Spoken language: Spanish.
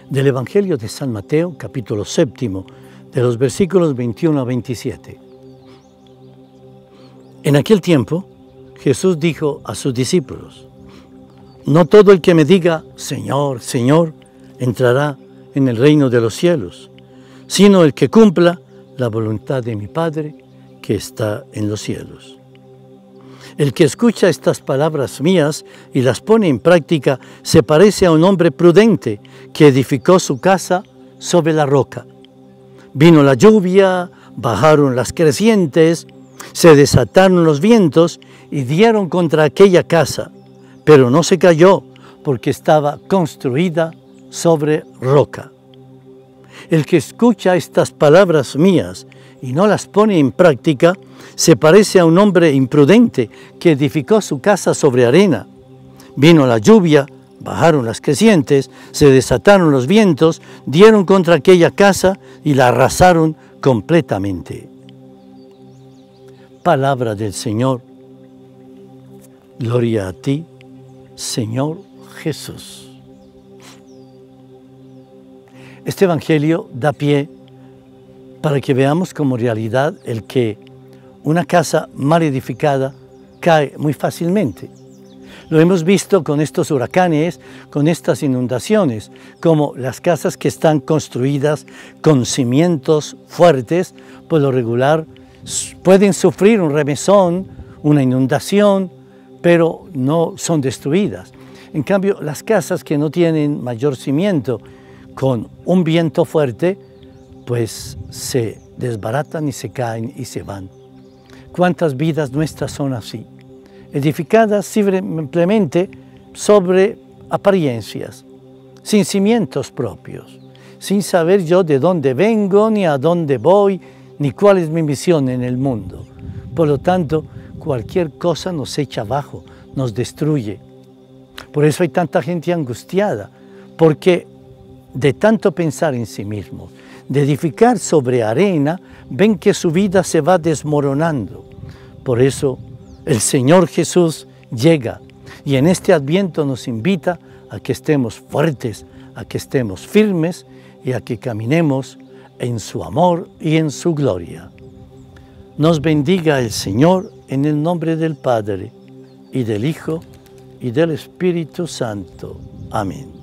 Del Evangelio de San Mateo, capítulo 7, de los versículos 21 a 27. En aquel tiempo, Jesús dijo a sus discípulos: no todo el que me diga, Señor, Señor, entrará en el reino de los cielos, sino el que cumpla la voluntad de mi Padre que está en los cielos. El que escucha estas palabras mías y las pone en práctica se parece a un hombre prudente que edificó su casa sobre la roca. Vino la lluvia, bajaron las crecientes, se desataron los vientos y dieron contra aquella casa, pero no se cayó porque estaba construida sobre roca. El que escucha estas palabras mías y no las pone en práctica, se parece a un hombre imprudente que edificó su casa sobre arena. Vino la lluvia, bajaron las crecientes, se desataron los vientos, dieron contra aquella casa y la arrasaron completamente. Palabra del Señor. Gloria a ti, Señor Jesús. Este Evangelio da pie para que veamos como realidad el que una casa mal edificada cae muy fácilmente. Lo hemos visto con estos huracanes, con estas inundaciones, como las casas que están construidas con cimientos fuertes, por lo regular pueden sufrir un remesón, una inundación, pero no son destruidas. En cambio, las casas que no tienen mayor cimiento, con un viento fuerte, pues se desbaratan y se caen y se van. ¿Cuántas vidas nuestras son así? Edificadas simplemente sobre apariencias, sin cimientos propios, sin saber yo de dónde vengo, ni a dónde voy, ni cuál es mi misión en el mundo. Por lo tanto, cualquier cosa nos echa abajo, nos destruye. Por eso hay tanta gente angustiada, porque de tanto pensar en sí mismos, de edificar sobre arena, ven que su vida se va desmoronando. Por eso el Señor Jesús llega y en este Adviento nos invita a que estemos fuertes, a que estemos firmes y a que caminemos en su amor y en su gloria. Nos bendiga el Señor en el nombre del Padre, y del Hijo, y del Espíritu Santo. Amén.